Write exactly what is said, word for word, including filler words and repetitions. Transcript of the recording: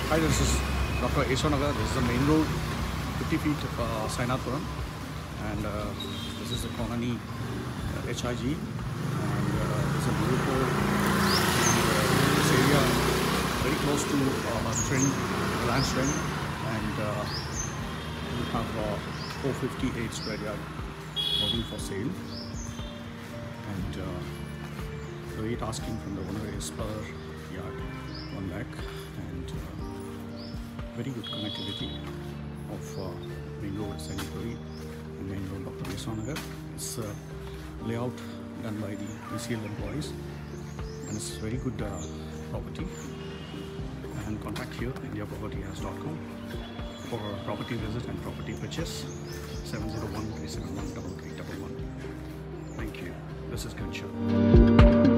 Hi, this is Doctor Nagar. This is the main road, fifty feet uh, Sainapuram, and uh, this is the colony uh, H I G, and uh, there's a beautiful uh, this area very close to uh, trend, land trend, and uh, we have uh, four hundred fifty-eight square yard moving for sale, and uh, the rate asking from the owner is per yard one lakh, and uh, very good connectivity of uh, main road Sainapuram and main road Doctor Nagar. It's uh, layout done by the E C I L employees, and it's very good uh, property. And contact here India Property Ads dot com for property visit and property purchase. seven zero one three seven one three three one one. Thank you. This is Ghanshyam.